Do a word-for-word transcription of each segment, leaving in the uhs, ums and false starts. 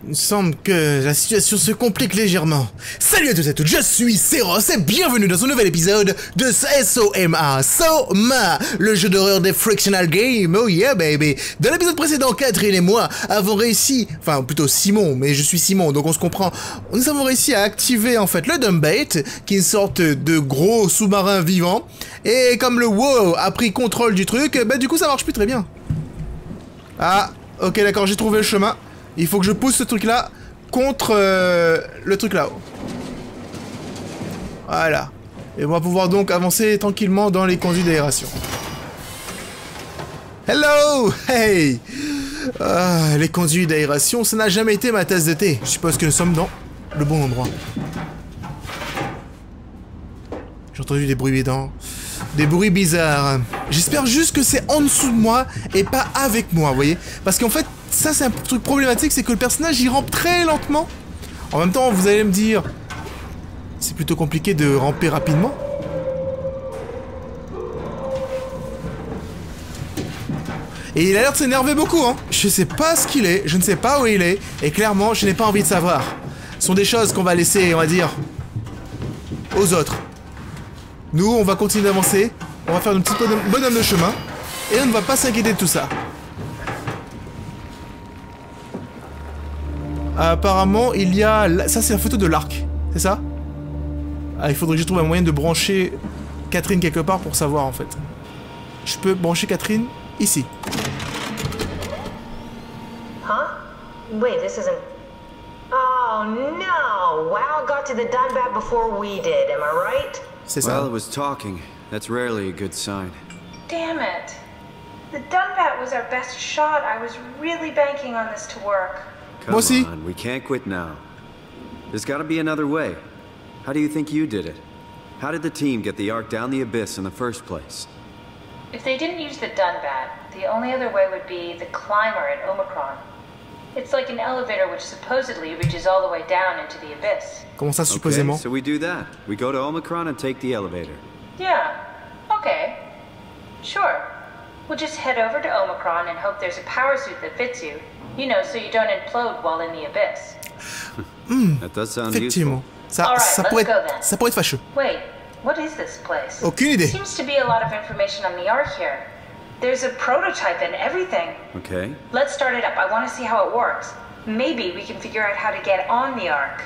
Il me semble que la situation se complique légèrement. Salut à tous et à toutes, je suis Seros et bienvenue dans ce nouvel épisode de S O M A, Soma, le jeu d'horreur des Frictional Games, oh yeah baby. Dans l'épisode précédent, Catherine et moi avons réussi, enfin plutôt Simon, mais je suis Simon donc on se comprend, nous avons réussi à activer en fait le Dumbbait, qui est une sorte de gros sous-marin vivant, et comme le WoW a pris contrôle du truc, bah du coup ça marche plus très bien. Ah, ok d'accord, j'ai trouvé le chemin. Il faut que je pousse ce truc-là contre euh, le truc là-haut. Voilà. Et on va pouvoir donc avancer tranquillement dans les conduits d'aération. Hello! Hey! Ah, les conduits d'aération, ça n'a jamais été ma tasse de thé. Je suppose que nous sommes dans le bon endroit. J'ai entendu des bruits bidants. Des bruits bizarres. J'espère juste que c'est en dessous de moi et pas avec moi, vous voyez? Parce qu'en fait, ça c'est un truc problématique, c'est que le personnage il rampe très lentement. En même temps, vous allez me dire, c'est plutôt compliqué de ramper rapidement. Et il a l'air de s'énerver beaucoup, hein. Je sais pas ce qu'il est, je ne sais pas où il est, et clairement, je n'ai pas envie de savoir. Ce sont des choses qu'on va laisser, on va dire, aux autres. Nous, on va continuer d'avancer, on va faire une petite bonhomme, bonhomme de chemin, et on ne va pas s'inquiéter de tout ça. Apparemment, il y a... Ça, c'est la photo de l'arc, c'est ça? Ah, il faudrait que je trouve un moyen de brancher Catherine quelque part pour savoir, en fait. Je peux brancher Catherine ici. Huh? Wait, this isn't... Oh, no! WoW got to the Dunbat before we did, am I right? C'est ça. Well, it was talking. That's rarely a good sign. Damn it. The Dunbat was our best shot. I was really banking on this to work. Come on, we can't quit now. There's gotta be another way. How do you think you did it? How did the team get the Ark down the abyss in the first place? If they didn't use the Dunbat, the only other way would be the climber at Omicron. It's like an elevator which supposedly reaches all the way down into the abyss. Comment ça, supposément? Okay, so we do that. We go to Omicron and take the elevator. Yeah. Okay. Sure. We'll just head over to Omicron and hope there's a power suit that fits you. You know, so you don't implode while in the abyss. Hmm. That does sound Effectivement. Ça, All right, ça, let's pourrait go être, then. ça pourrait être fâcheux. Wait, what is this place? Aucune idée. Seems to be a lot of information on the Ark here. There's a prototype and everything. Okay. Let's start it up. I want to see how it works. Maybe we can figure out how to get on the Ark.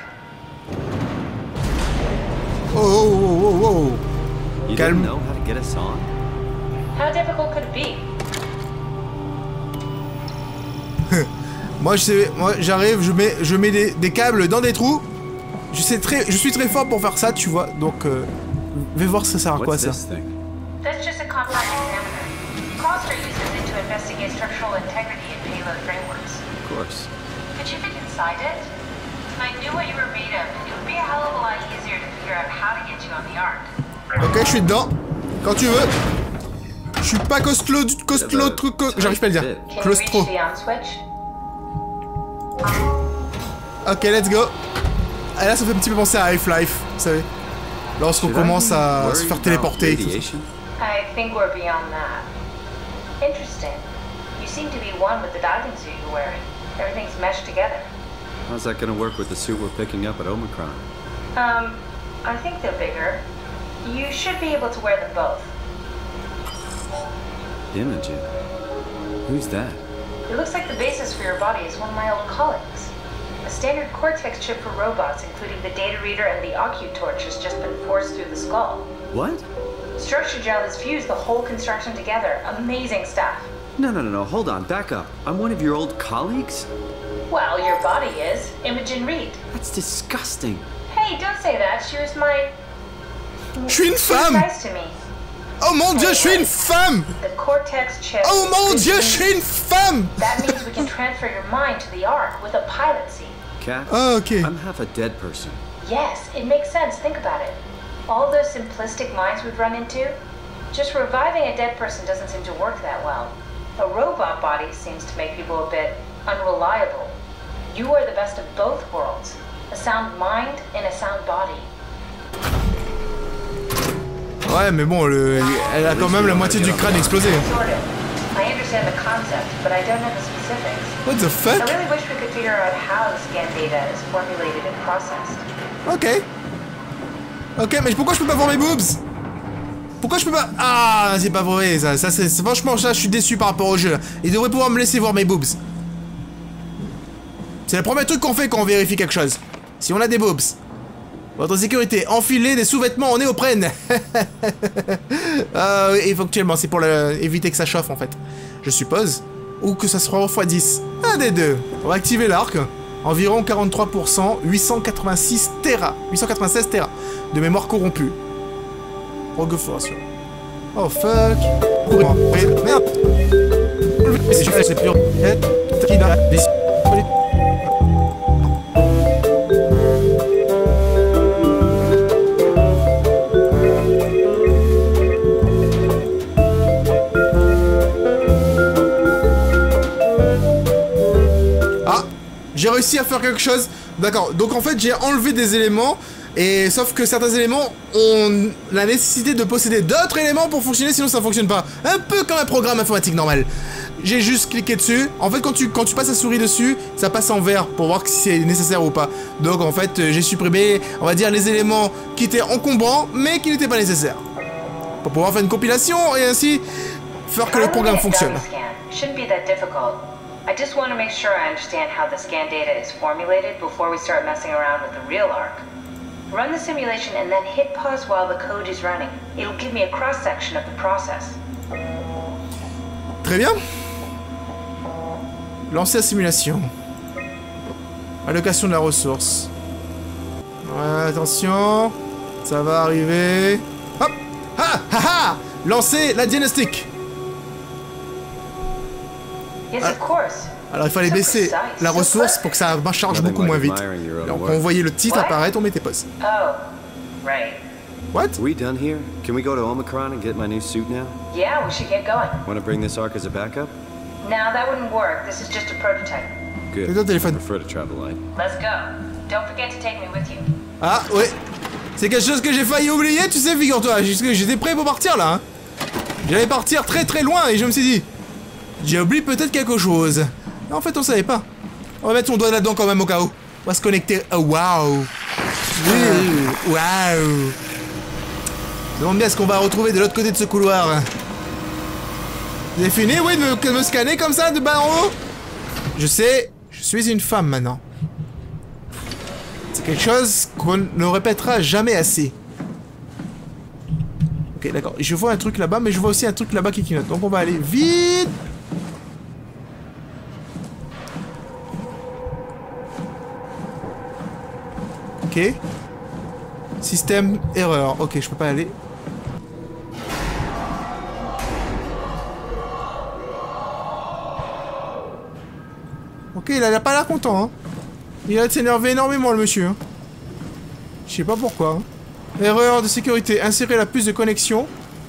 Oh, oh, oh, oh, oh. You Calme. didn't know how to get us on? How difficult could it be? Moi, je sais, moi, j'arrive, je mets, je mets des, des câbles dans des trous. Je sais très, je suis très fort pour faire ça, tu vois. Donc, euh, vais voir ça sert à quoi ça. That's just a compact examiner. Coster uses it to investigate structural integrity in payload frameworks. Of course. Could you fit inside it? If I knew what you were made of, it would be a hell of a lot easier to figure out how to get you on the Ark. Ok, je suis dedans. Quand tu veux. Je suis pas costlo du costlo truc. J'arrive pas à le dire. Can you reach Claustro. the on switch? Ok, let's go. Ah, là, ça fait un petit peu penser à Half-Life, vous savez. Lorsqu'on commence à se faire téléporter et tout ça. I think we're beyond that. Interesting. You seem to be one with the diving suit you're wearing. Everything's meshed together. How's that gonna work with the suit we're picking up at Omicron? Um, I think they're bigger. You should be able to wear them both. Imogen. Who's that? It looks like the basis for your body is one of my old colleagues. A standard Cortex chip for robots, including the data reader and the OcuTorch, has just been forced through the skull. What? Structure gel has fused the whole construction together. Amazing stuff. No, no, no, no, hold on, back up. I'm one of your old colleagues? Well, your body is. Imogen Reed. That's disgusting. Hey, don't say that. She was my... Je suis une She was femme! nice to me. Oh mon dieu, je suis une femme! The Cortex chip... Oh mon dieu, je suis une femme! That means we can transfer your mind to the Ark with a pilot seat. Cat? Oh, ok. I'm half a dead person. Yes, it makes sense. Think about it. All those simplistic minds we've run into, just reviving a dead person doesn't seem to work that well. A robot body seems to make people a bit unreliable. You are the best of both worlds. A sound mind and a sound body. Ouais, mais bon, le, elle a quand même la moitié du crâne explosé. Sort of. I understand understand the concept, but I don't know the specifics. What the fuck? I really wish we could figure out how the scan data is formulated and processed. Ok. Ok, mais pourquoi je peux pas voir mes boobs? Pourquoi je peux pas... Ah, c'est pas vrai, ça. ça c'est franchement, ça, je suis déçu par rapport au jeu. Il devrait pouvoir me laisser voir mes boobs. C'est le premier truc qu'on fait quand on vérifie quelque chose. Si on a des boobs. Votre sécurité, enfiler des sous-vêtements en néoprène. euh, éventuellement, c'est pour le... éviter que ça chauffe, en fait. Je suppose. Ou que ça soit fois dix. Un des deux. On va activer l'arc. Environ quarante-trois pour cent, huit cent quatre-vingt-six téra. huit cent quatre-vingt-seize téra. De mémoire corrompue. Prolifération. Oh fuck. Oh, merde. C'est pur. Ah, j'ai réussi à faire quelque chose. D'accord. Donc en fait, j'ai enlevé des éléments. Et sauf que certains éléments ont la nécessité de posséder d'autres éléments pour fonctionner, sinon ça fonctionne pas. Un peu comme un programme informatique normal. J'ai juste cliqué dessus. En fait, quand tu, quand tu passes la souris dessus, ça passe en vert pour voir si c'est nécessaire ou pas. Donc en fait, j'ai supprimé, on va dire, les éléments qui étaient encombrants, mais qui n'étaient pas nécessaires. Pour pouvoir faire une compilation et ainsi faire que le programme fonctionne. I just want to make sure I understand how the scan data is formulated before we start messing around with the real arc. Run the simulation and then hit pause while the code is running. It'll give me a cross-section of the process. Très bien. Lancer la simulation. Allocation de la ressource. Ouais, attention. Ça va arriver. Hop. Ha ha ha. Lancer la diagnostic. Yes, of course. Alors il fallait baisser la ressource pour que ça charge beaucoup moins vite. Donc quand on voyait le titre apparaître, on mettait pause. Oh, right. What? We done here? Can we go to Omicron and get my new suit now? Yeah, we should get going. Want to bring this arc as a backup? No, that wouldn't work. This is just a prototype. Good. C'est ton téléphone. I prefer to travel light. Let's go. Don't forget to take me with you. Ah ouais. C'est quelque chose que j'ai failli oublier, tu sais, figure-toi. J'étais prêt pour partir là. Hein. J'allais partir très très loin et je me suis dit, j'ai oublié peut-être quelque chose. Mais en fait, on savait pas. On va mettre son doigt là-dedans quand même au cas où. On va se connecter. Oh, waouh. Waouh. Je me demande bien ce qu'on va retrouver de l'autre côté de ce couloir. Vous avez fini, oui, de me, de me scanner comme ça, de bas en haut? Je sais, je suis une femme maintenant. C'est quelque chose qu'on ne répétera jamais assez. Ok, d'accord. Je vois un truc là-bas, mais je vois aussi un truc là-bas qui clignote. Donc on va aller vite. Ok. Système erreur. Ok, je peux pas aller. Ok, il a pas l'air content, hein. Il a de s'énerver énormément, le monsieur. Hein. Je sais pas pourquoi. Hein. Erreur de sécurité. Insérer la puce de connexion.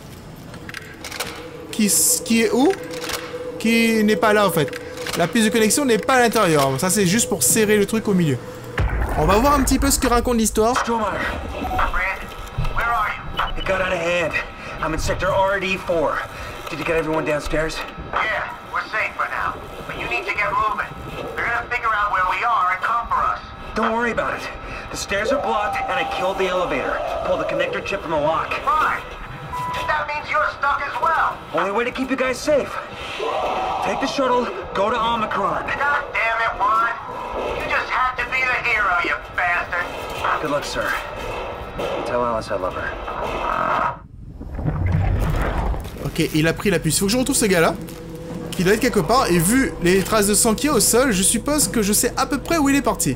Qui, qui est où? Qui n'est pas là, en fait. La puce de connexion n'est pas à l'intérieur. Ça, c'est juste pour serrer le truc au milieu. On va voir un petit peu ce que raconte l'histoire. Stromer. Brand, where are you? It got out of hand. I'm in sector R D four. Did you get everyone downstairs? Yeah, we're safe for now. But you need to get moving. They're gonna figure out where we are and come for us. Don't worry about it. The stairs are blocked and I killed the elevator. Pulled the connector chip from the lock. Fine. That means you're stuck as well. Only way to keep you guys safe. Take the shuttle, go to Omicron. God damn it, Juan. You just had to be the hero, you bastard. Good luck, sir. Tell Alice I love her. Ok, il a pris la puce. Faut que je retrouve ce gars-là. Qui doit être quelque part. Et vu les traces de sang qu'il y a au sol, je suppose que je sais à peu près où il est parti.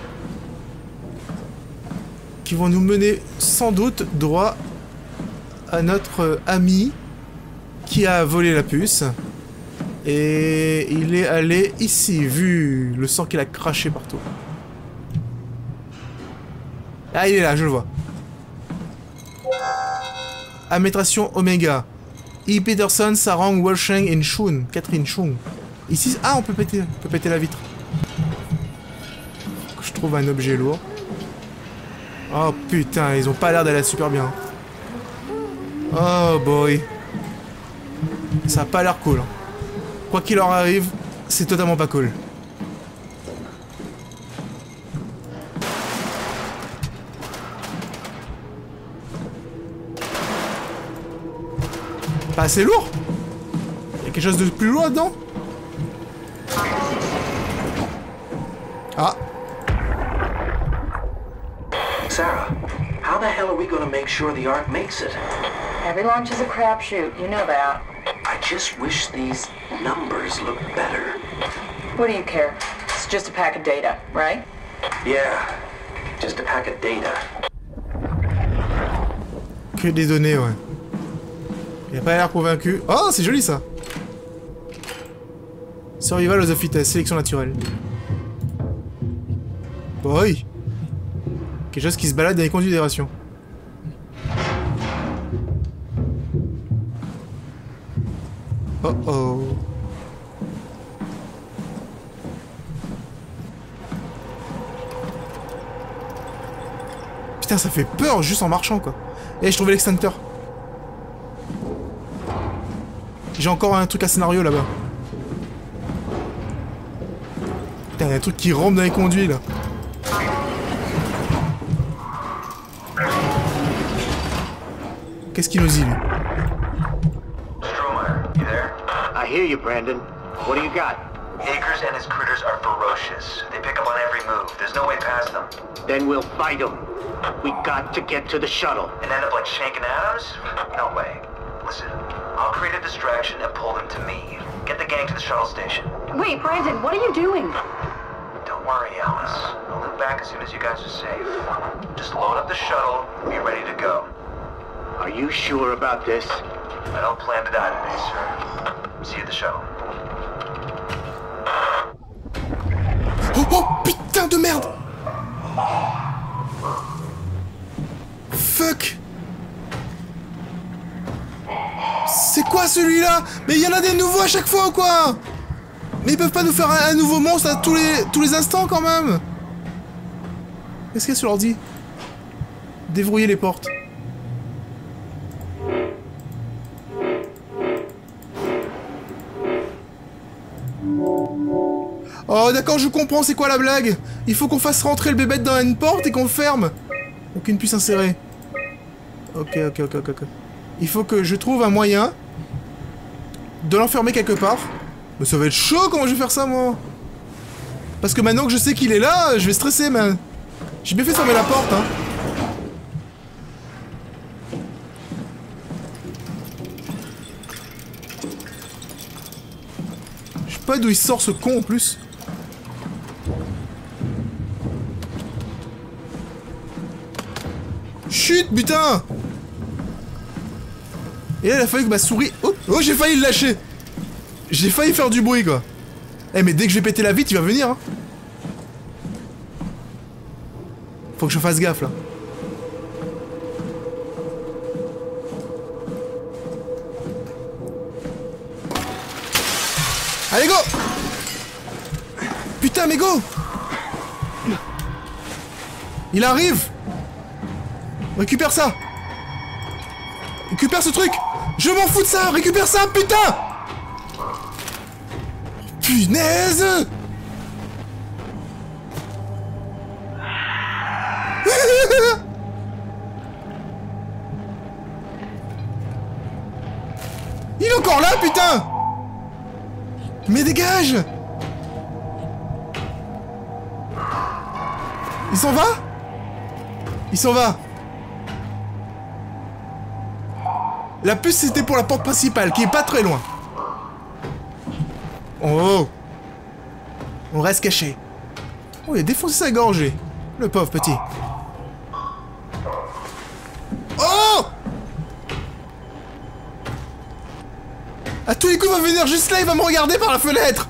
Qui vont nous mener sans doute droit à notre ami qui a volé la puce. Et il est allé ici, vu le sang qu'il a craché partout. Ah, il est là, je le vois. Amétration Oméga. E. Peterson, Sarang, Wolsheng et Shun. Catherine Chung. Ici, ah, on peut péter, on peut péter la vitre. Je trouve un objet lourd. Oh putain, ils ont pas l'air d'aller super bien. Oh boy. Ça a pas l'air cool. Quoi qu'il leur arrive, c'est totalement pas cool. Pas assez lourd? Y'a quelque chose de plus lourd là-dedans? Ah. Sarah, how the hell are we gonna make sure the Ark makes it? Every launch is a crapshoot, you know that. I just wish these numbers looked better. What do you care? It's just a pack of data, right? Yeah, just a pack of data. Que des données, ouais. Il a pas l'air convaincu. Oh, c'est joli ça. Survival of the fittest, sélection naturelle. Boy. Quelque chose qui se balade dans les considérations. Oh oh. Putain, ça fait peur juste en marchant quoi. Et je trouvais l'extincteur. J'ai encore un truc à scénario là-bas. Putain, il y a un truc qui rampe dans les conduits là. Qu'est-ce qu'il nous dit lui? Stromer, you there? I hear you, Brandon. What do you got? Akers and his critters are ferocious. They pick up on every move. There's no way past them. Then we'll fight them. We got to get to the shuttle. And end up like Shank and Adams? No way. Listen, I'll create a distraction and pull them to me. Get the gang to the shuttle station. Wait, Brandon, what are you doing? Don't worry, Alice. I'll loop back as soon as you guys are safe. Just load up the shuttle and be ready to go. Are you sure about this? I don't plan to die today, sir. See you at the shuttle. Oh oh, putain de merde! Fuck! C'est quoi celui-là? Mais il y en a des nouveaux à chaque fois ou quoi? Mais ils peuvent pas nous faire un, un nouveau monstre à tous les, tous les instants quand même? Qu'est-ce qu'il y a sur l'ordi? Déverrouiller les portes. Oh d'accord, je comprends, c'est quoi la blague? Il faut qu'on fasse rentrer le bébête dans une porte et qu'on ferme. Aucune puisse insérer. Ok, ok, ok, ok, ok. Il faut que je trouve un moyen de l'enfermer quelque part. Mais ça va être chaud, comment je vais faire ça, moi? Parce que maintenant que je sais qu'il est là, je vais stresser, man. J'ai bien fait de fermer la porte, hein. Je sais pas d'où il sort ce con, en plus. Chut, putain! Et là, il a fallu que ma souris... Oh, oh j'ai failli le lâcher! J'ai failli faire du bruit, quoi. Eh, mais dès que je vais péter la vitre, il va venir, hein. Faut que je fasse gaffe, là. Allez, go! Putain, mais go! Il arrive! Récupère ça! Récupère ce truc! Je m'en fous de ça! Récupère ça, putain! Punaise! Il est encore là, putain! Mais dégage! Il s'en va? Il s'en va. La puce c'était pour la porte principale qui est pas très loin. Oh. On reste caché. Oh, il a défoncé sa gorgée. Le pauvre petit. Oh! À tous les coups il va venir juste là, il va me regarder par la fenêtre.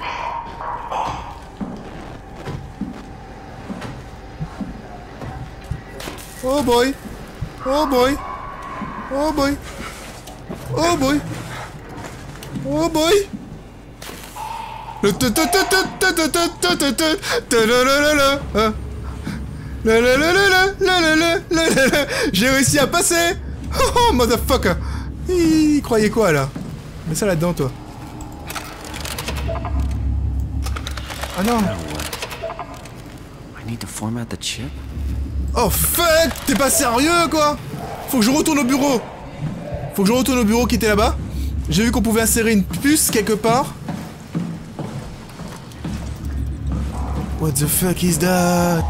Oh boy. Oh boy. Oh boy. Oh boy. Oh boy. Le te te te te te te te te te te la la la la la la la la la la la la. J'ai réussi à passer. Oh motherfucker. Il croyait quoi là? Mets ça là-dedans toi. Ah non. I need to format the chip. Oh fuck! T'es pas sérieux quoi? Faut que je retourne au bureau. Faut que je retourne au bureau qui était là-bas. J'ai vu qu'on pouvait insérer une puce quelque part. What the fuck is that?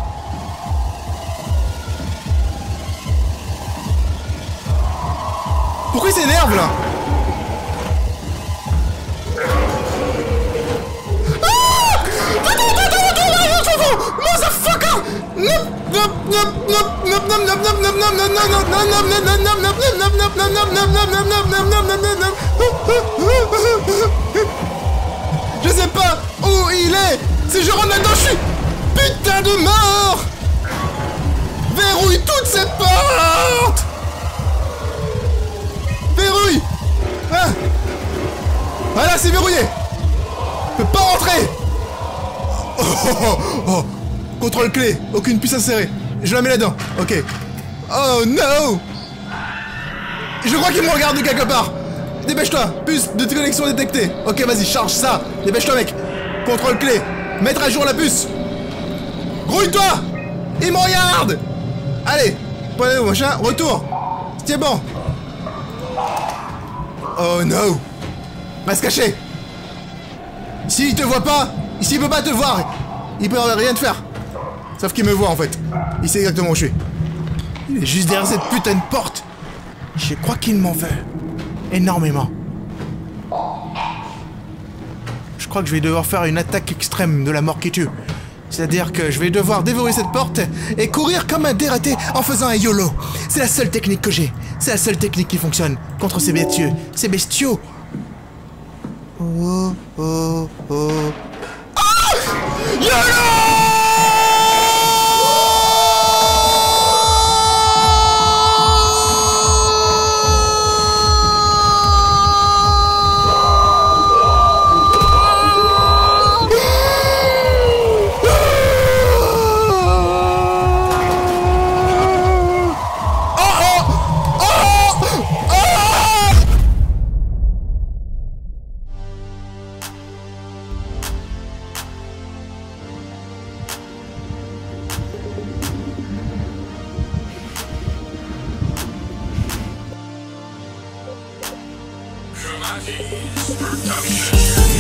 Pourquoi il s'énerve là? Je sais pas où il est. Si je rentre là-dedans, je suis putain de mort. Verrouille toutes ces portes. Verrouille. Ah. Voilà, c'est verrouillé. Je peux pas rentrer. Oh, oh, oh, oh. Contrôle clé, aucune puce insérée. Je la mets là-dedans, ok. Oh no! Je crois qu'il me regarde de quelque part. Dépêche-toi, puce de connexion détectée. Ok, vas-y, charge ça. Dépêche-toi, mec. Contrôle clé, mettre à jour la puce. Grouille-toi! Il me regarde! Allez, point où, machin, retour. C'est bon. Oh no! Va se cacher. S'il te voit pas, s'il peut pas te voir, il peut rien te faire. Sauf qu'il me voit en fait. Il sait exactement où je suis. Il est juste derrière cette putain de porte. Je crois qu'il m'en veut. Énormément. Je crois que je vais devoir faire une attaque extrême de la mort qui tue. C'est-à-dire que je vais devoir dévorer cette porte et courir comme un dératé en faisant un YOLO. C'est la seule technique que j'ai. C'est la seule technique qui fonctionne contre ces bestiaux. Ces bestiaux. Oh, oh, oh. Ah! YOLO! Production.